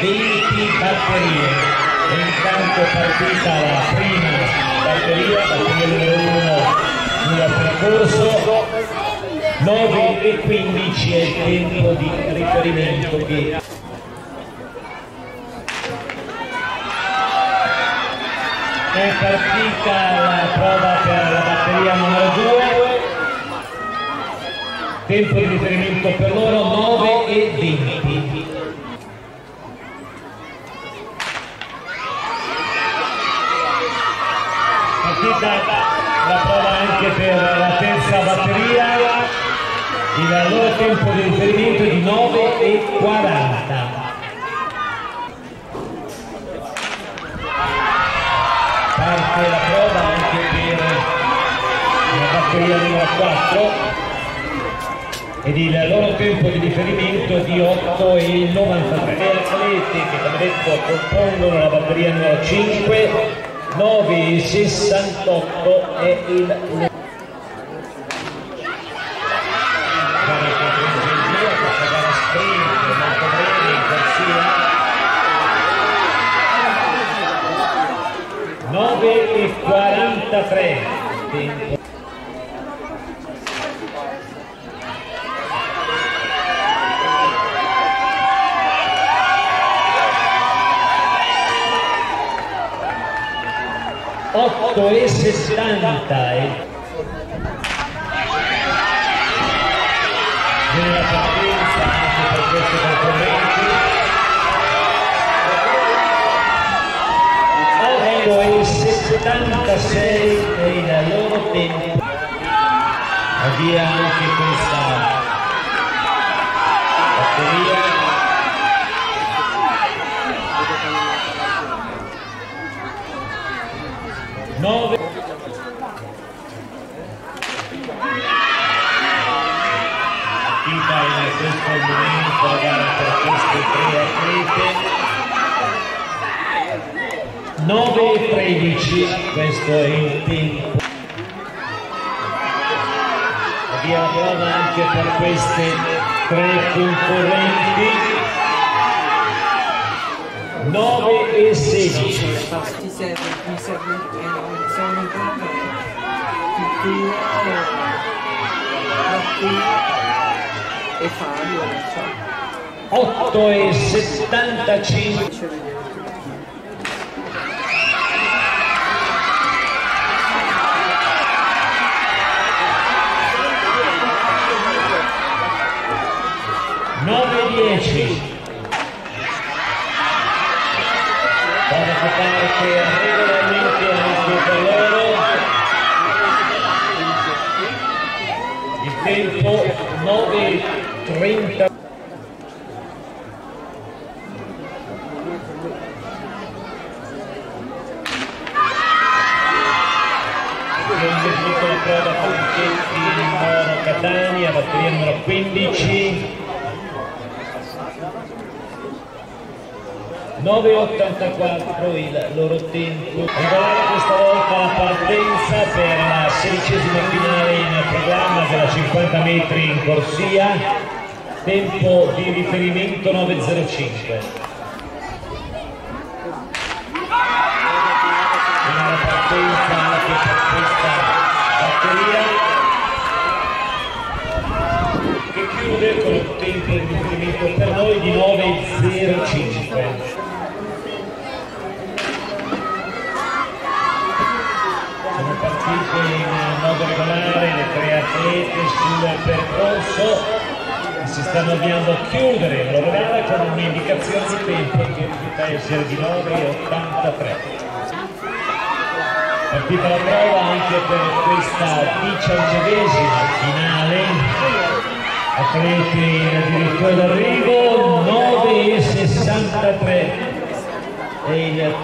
20 batterie. E intanto è partita la prima batteria numero 1 sul percorso. 9 e 15 è il tempo di riferimento che è partita la prova per la batteria numero 2, tempo di riferimento per loro 9 e 20. Partita la prova anche per la terza batteria, il loro tempo di riferimento è di 9 e 40. Parte la prova anche per la batteria numero 4 ed il loro tempo di riferimento di 8 e 93. Le atlete che come detto compongono la batteria numero 5, 9 e 68 è il e 43 tempo. Otto e 60 nella partenza anche per questi concorrenti. 8 e 76 è il loro tempo. Avvia anche questa batteria. Nove. Partita in questo momento la gara per queste tre atlete. 9 e 13, questo è il tempo. Avvia la prova anche per queste tre concorrenti. 9 e 16. Mi serve e Fabio, 8 e 75. Vado a parte regolarmente anche per loro. Il tempo 9:30. La prova Concetti Moro Catania, batteria numero 15. 9,84 il loro tempo. Regolare questa volta la partenza per la 16ª finale in programma della 50 metri in corsia, tempo di riferimento 9,05. La partenza anche per questa batteria che chiude con il tempo di riferimento per noi di 9,05. In modo regolare le tre atlete sul percorso si stanno avviando a chiudere la loro gara con un'indicazione di tempo che risulta essere di 9,83. Partita la prova anche per questa 19ª finale, atleti addirittura d'arrivo. 9,63 e il